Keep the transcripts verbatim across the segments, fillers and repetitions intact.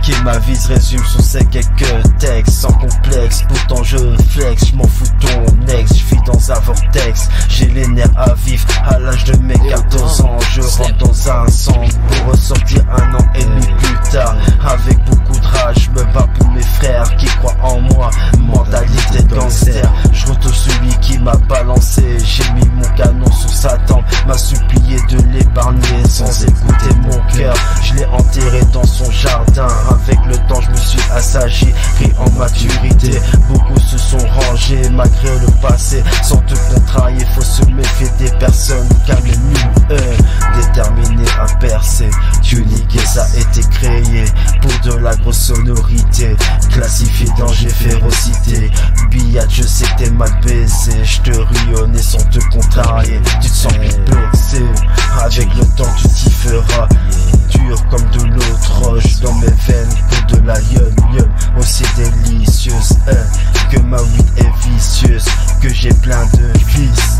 expliquer ma vie se résume sur ces quelques textes sans complexe. Pourtant je flex, je m'en fous ton ex. Je vis dans un vortex, j'ai les nerfs à vif. À l'âge de mes quatorze ans, je rentre dans un centre pour ressortir un an et demi plus tard. Avec beaucoup de rage, je me bats pour mes frères qui croient en moi. Mentalité gangster, je retrouve celui qui m'a balancé. J'ai mis mon canon sous sa tempe, m'a supplié de l'épargner sans écouter mon cœur. Je l'ai enterré dans son jardin. Avec le temps je me suis assagi, pris en maturité. Beaucoup se sont rangés malgré le passé. Sans te contrarier, faut se méfier des personnes car les mille eux déterminés à percer. Tunique et ça a été créé pour de la grosse sonorité. Classifié danger, férocité. Billade, je sais que t'es mal baisé. Je te rionne sans te contrarier. Tu te sens complexé. Avec le temps tu t'y feras. Dur comme de l'eau roche dans mes veines, que de la yum yum aussi délicieuse, hein, que ma weed est vicieuse, que j'ai plein de vices.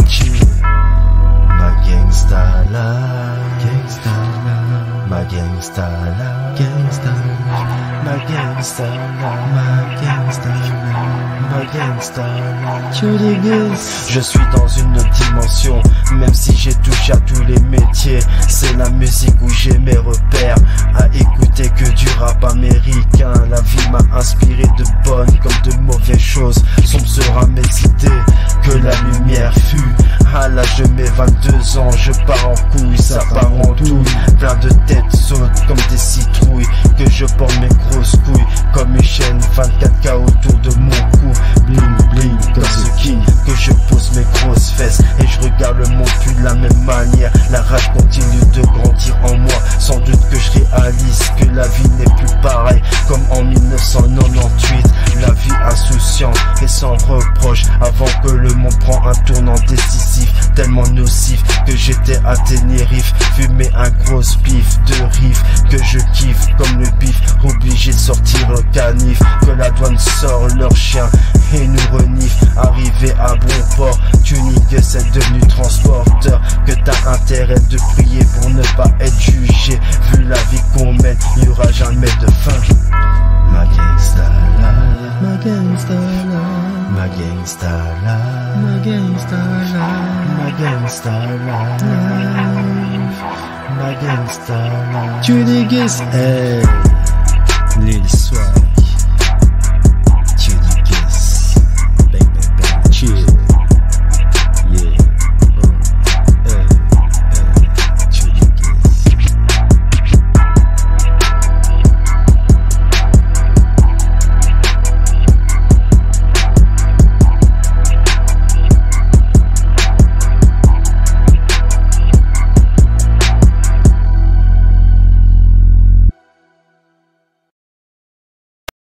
Ma gangsta la, gangsta la, ma gangsta la, gangsta la, ma gangsta la, ma gangsta la, ma gangsta la. Je suis dans une autre dimension, même si j'ai touché à tous les métiers. C'est la musique où j'ai mes repères, à écouter que du rap américain. La vie m'a inspiré de bonnes comme de mauvaises choses. Sombre sera mes idées, que la lumière fut. À l'âge de mes vingt-deux ans, je pars en couille, ça part en douille. Plein de têtes sautent comme des citrouilles, que je porte mes grosses couilles comme une chaîne vingt-quatre K autour de mon cou. Bling bling comme ce king, que je pose mes grosses fesses et je regarde le monde plus de la même manière. La rage continue de grandir en moi, sans doute que je réalise que la vie n'est plus pareille comme en mille neuf cent quatre-vingt-dix-huit. La vie insouciante et sans reproche, avant que le monde prend un tournant décisif, tellement nocif que j'étais à Tenerife, fumer un gros pif de riff que je kiffe comme le bif, obligé de sortir le canif, que la douane sort leur chien et nous renifle. Arrivé à bon port, Tunique c'est devenu transporteur, que t'as intérêt de prier pour ne pas être jugé. Vu la vie qu'on mène, il y aura jamais de fin. Ma gangsta la, ma gangsta la, ma gangsta la, ma gangsta la, ma gangsta la, ma gangsta la. Tunique, hey, Lils.